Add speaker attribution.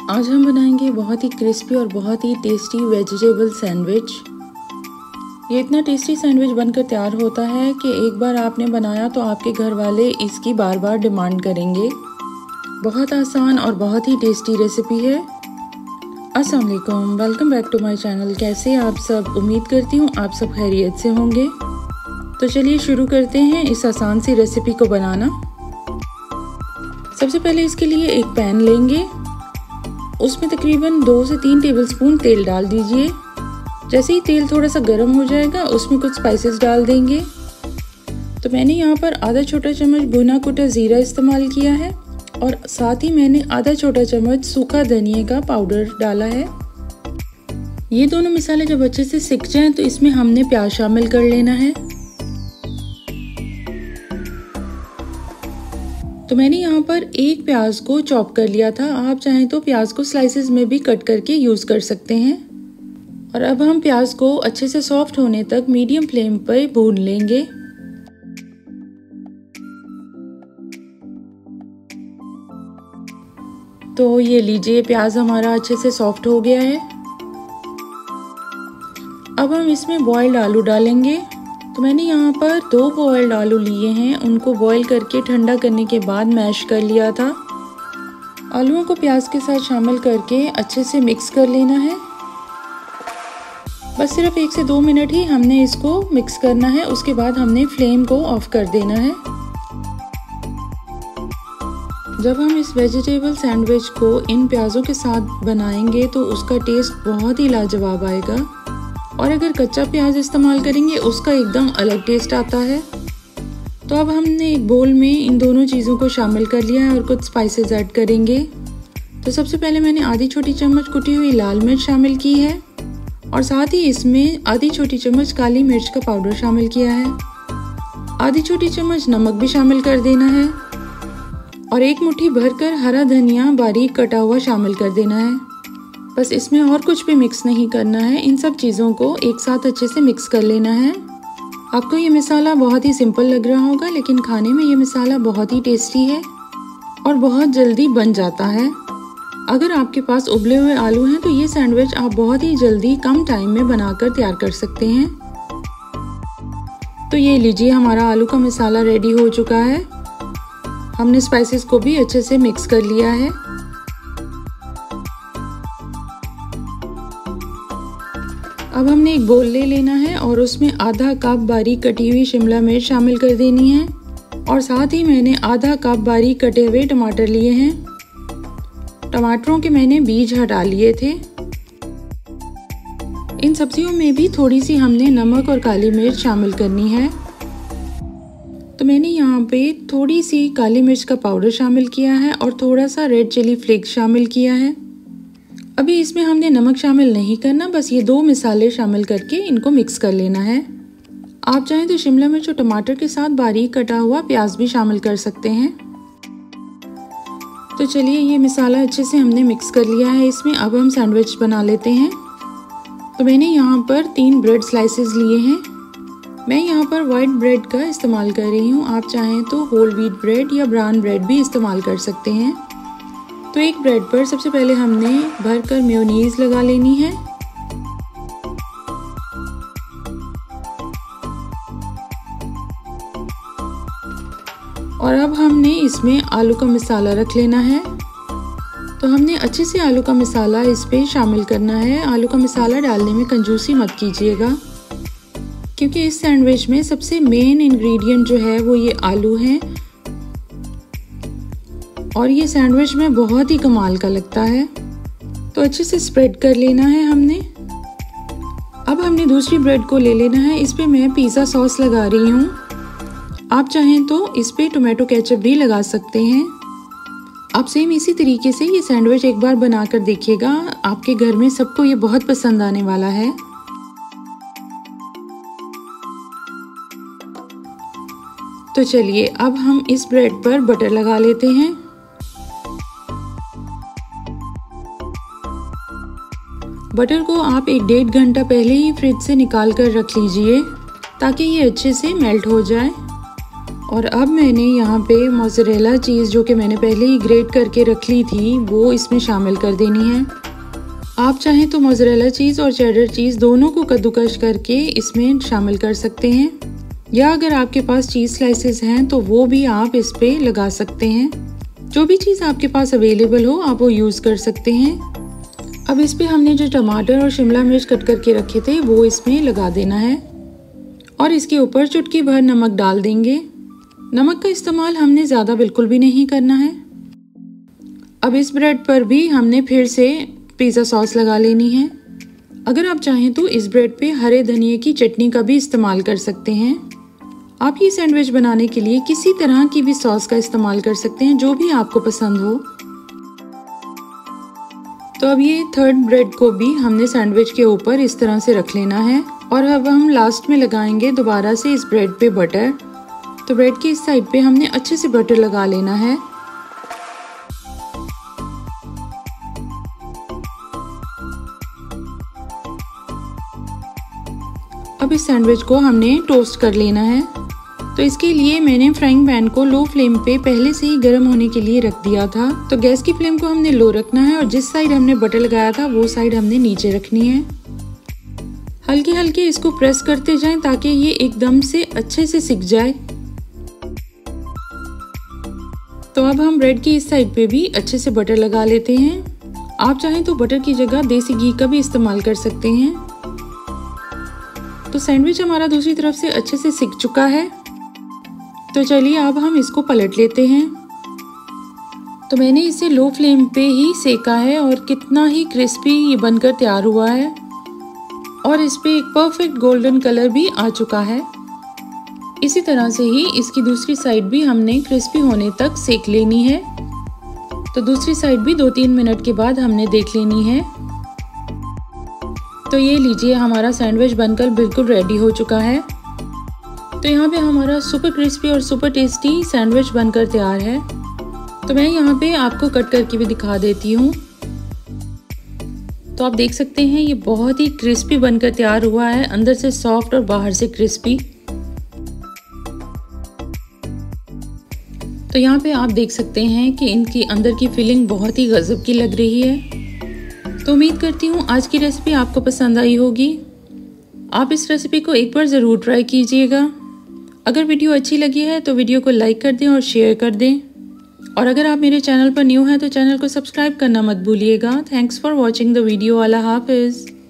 Speaker 1: आज हम बनाएंगे बहुत ही क्रिस्पी और बहुत ही टेस्टी वेजिटेबल सैंडविच। ये इतना टेस्टी सैंडविच बनकर तैयार होता है कि एक बार आपने बनाया तो आपके घर वाले इसकी बार बार डिमांड करेंगे। बहुत आसान और बहुत ही टेस्टी रेसिपी है। अस्सलाम वालेकुम, welcome back to my channel. कैसे आप सब? उम्मीद करती हूँ आप सब खैरियत से होंगे। तो चलिए शुरू करते हैं इस आसान सी रेसिपी को बनाना। सबसे पहले इसके लिए एक पैन लेंगे, उसमें तकरीबन 2 से 3 टेबलस्पून तेल डाल दीजिए। जैसे ही तेल थोड़ा सा गर्म हो जाएगा उसमें कुछ स्पाइसेस डाल देंगे। तो मैंने यहाँ पर आधा छोटा चम्मच भुना कुटा ज़ीरा इस्तेमाल किया है और साथ ही मैंने आधा छोटा चम्मच सूखा धनिया का पाउडर डाला है। ये दोनों मसाले जब अच्छे से सिक जाएं तो इसमें हमने प्याज शामिल कर लेना है। तो मैंने यहाँ पर एक प्याज को चॉप कर लिया था। आप चाहें तो प्याज को स्लाइसेस में भी कट करके यूज़ कर सकते हैं। और अब हम प्याज को अच्छे से सॉफ्ट होने तक मीडियम फ्लेम पर भून लेंगे। तो ये लीजिए, प्याज हमारा अच्छे से सॉफ्ट हो गया है। अब हम इसमें बॉइल्ड आलू डालेंगे। तो मैंने यहाँ पर 2 बॉइल्ड आलू लिए हैं, उनको बॉईल करके ठंडा करने के बाद मैश कर लिया था। आलूओं को प्याज के साथ शामिल करके अच्छे से मिक्स कर लेना है। बस सिर्फ 1 से 2 मिनट ही हमने इसको मिक्स करना है, उसके बाद हमने फ्लेम को ऑफ कर देना है। जब हम इस वेजिटेबल सैंडविच को इन प्याज़ों के साथ बनाएंगे तो उसका टेस्ट बहुत ही लाजवाब आएगा। और अगर कच्चा प्याज इस्तेमाल करेंगे उसका एकदम अलग टेस्ट आता है। तो अब हमने एक बोल में इन दोनों चीज़ों को शामिल कर लिया है और कुछ स्पाइसेस ऐड करेंगे। तो सबसे पहले मैंने आधी छोटी चम्मच कुटी हुई लाल मिर्च शामिल की है और साथ ही इसमें आधी छोटी चम्मच काली मिर्च का पाउडर शामिल किया है। आधी छोटी चम्मच नमक भी शामिल कर देना है और 1 मुट्ठी भरकर हरा धनिया बारीक कटा हुआ शामिल कर देना है। बस इसमें और कुछ भी मिक्स नहीं करना है, इन सब चीज़ों को एक साथ अच्छे से मिक्स कर लेना है। आपको ये मसाला बहुत ही सिंपल लग रहा होगा, लेकिन खाने में ये मसाला बहुत ही टेस्टी है और बहुत जल्दी बन जाता है। अगर आपके पास उबले हुए आलू हैं तो ये सैंडविच आप बहुत ही जल्दी कम टाइम में बनाकर तैयार कर सकते हैं। तो ये लीजिए, हमारा आलू का मसाला रेडी हो चुका है। हमने स्पाइसेस को भी अच्छे से मिक्स कर लिया है। अब हमने एक बोल ले लेना है और उसमें आधा कप बारीक कटी हुई शिमला मिर्च शामिल कर देनी है और साथ ही मैंने आधा कप बारीक कटे हुए टमाटर लिए हैं। टमाटरों के मैंने बीज हटा लिए थे। इन सब्जियों में भी थोड़ी सी हमने नमक और काली मिर्च शामिल करनी है। तो मैंने यहाँ पे थोड़ी सी काली मिर्च का पाउडर शामिल किया है और थोड़ा सा रेड चिली फ्लेक्स शामिल किया है। अभी इसमें हमने नमक शामिल नहीं करना, बस ये 2 मसाले शामिल करके इनको मिक्स कर लेना है। आप चाहें तो शिमला मिर्च और टमाटर के साथ बारीक कटा हुआ प्याज भी शामिल कर सकते हैं। तो चलिए, ये मसाला अच्छे से हमने मिक्स कर लिया है इसमें। अब हम सैंडविच बना लेते हैं। तो मैंने यहाँ पर 3 ब्रेड स्लाइसेस लिए हैं। मैं यहाँ पर वाइट ब्रेड का इस्तेमाल कर रही हूँ। आप चाहें तो होल व्हीट ब्रेड या ब्राउन ब्रेड भी इस्तेमाल कर सकते हैं। तो एक ब्रेड पर सबसे पहले हमने भरकर मेयोनीज लगा लेनी है। और अब हमने इसमें आलू का मसाला रख लेना है। तो हमने अच्छे से आलू का मसाला इस पे शामिल करना है। आलू का मसाला डालने में कंजूसी मत कीजिएगा, क्योंकि इस सैंडविच में सबसे मेन इंग्रेडिएंट जो है वो ये आलू है और ये सैंडविच में बहुत ही कमाल का लगता है। तो अच्छे से स्प्रेड कर लेना है हमने। अब हमने दूसरी ब्रेड को ले लेना है। इस पे मैं पिज़्ज़ा सॉस लगा रही हूँ। आप चाहें तो इस पे टोमेटो केचप भी लगा सकते हैं। आप सेम इसी तरीके से ये सैंडविच एक बार बनाकर देखिएगा, आपके घर में सबको ये बहुत पसंद आने वाला है। तो चलिए, अब हम इस ब्रेड पर बटर लगा लेते हैं। बटर को आप 1-1.5 घंटा पहले ही फ्रिज से निकाल कर रख लीजिए ताकि ये अच्छे से मेल्ट हो जाए। और अब मैंने यहाँ पे मोज़रेला चीज़ जो कि मैंने पहले ही ग्रेट करके रख ली थी वो इसमें शामिल कर देनी है। आप चाहें तो मोज़रेला चीज़ और चेडर चीज़ दोनों को कद्दूकश करके इसमें शामिल कर सकते हैं, या अगर आपके पास चीज़ स्लाइसेस हैं तो वो भी आप इस पे लगा सकते हैं। जो भी चीज़ आपके पास अवेलेबल हो आप वो यूज़ कर सकते हैं। अब इस पे हमने जो टमाटर और शिमला मिर्च कट करके रखे थे वो इसमें लगा देना है और इसके ऊपर चुटकी भर नमक डाल देंगे। नमक का इस्तेमाल हमने ज़्यादा बिल्कुल भी नहीं करना है। अब इस ब्रेड पर भी हमने फिर से पिज़्ज़ा सॉस लगा लेनी है। अगर आप चाहें तो इस ब्रेड पे हरे धनिए की चटनी का भी इस्तेमाल कर सकते हैं। आप ये सैंडविच बनाने के लिए किसी तरह की भी सॉस का इस्तेमाल कर सकते हैं, जो भी आपको पसंद हो। तो अब ये थर्ड ब्रेड को भी हमने सैंडविच के ऊपर इस तरह से रख लेना है और अब हम लास्ट में लगाएंगे दोबारा से इस ब्रेड पे बटर। तो ब्रेड की इस साइड पे हमने अच्छे से बटर लगा लेना है। अब इस सैंडविच को हमने टोस्ट कर लेना है। तो इसके लिए मैंने फ्राइंग पैन को लो फ्लेम पे पहले से ही गर्म होने के लिए रख दिया था। तो गैस की फ्लेम को हमने लो रखना है और जिस साइड हमने बटर लगाया था वो साइड हमने नीचे रखनी है। हल्के हल्के इसको प्रेस करते जाएं ताकि ये एकदम से अच्छे से सिक जाए। तो अब हम ब्रेड की इस साइड पे भी अच्छे से बटर लगा लेते हैं। आप चाहें तो बटर की जगह देसी घी का भी इस्तेमाल कर सकते हैं। तो सैंडविच हमारा दूसरी तरफ से अच्छे से सिक चुका है। तो चलिए अब हम इसको पलट लेते हैं। तो मैंने इसे लो फ्लेम पे ही सेका है और कितना ही क्रिस्पी ये बनकर तैयार हुआ है और इस पे एक परफेक्ट गोल्डन कलर भी आ चुका है। इसी तरह से ही इसकी दूसरी साइड भी हमने क्रिस्पी होने तक सेक लेनी है। तो दूसरी साइड भी 2-3 मिनट के बाद हमने देख लेनी है। तो ये लीजिए हमारा सैंडविच बनकर बिल्कुल रेडी हो चुका है। तो यहाँ पे हमारा सुपर क्रिस्पी और सुपर टेस्टी सैंडविच बनकर तैयार है। तो मैं यहाँ पे आपको कट करके भी दिखा देती हूँ। तो आप देख सकते हैं ये बहुत ही क्रिस्पी बनकर तैयार हुआ है, अंदर से सॉफ्ट और बाहर से क्रिस्पी। तो यहाँ पे आप देख सकते हैं कि इनकी अंदर की फिलिंग बहुत ही गजब की लग रही है। तो उम्मीद करती हूँ आज की रेसिपी आपको पसंद आई होगी। आप इस रेसिपी को एक बार ज़रूर ट्राई कीजिएगा। अगर वीडियो अच्छी लगी है तो वीडियो को लाइक कर दें और शेयर कर दें। और अगर आप मेरे चैनल पर न्यू हैं तो चैनल को सब्सक्राइब करना मत भूलिएगा। Thanks for watching the video. अल्लाह हाफिज़।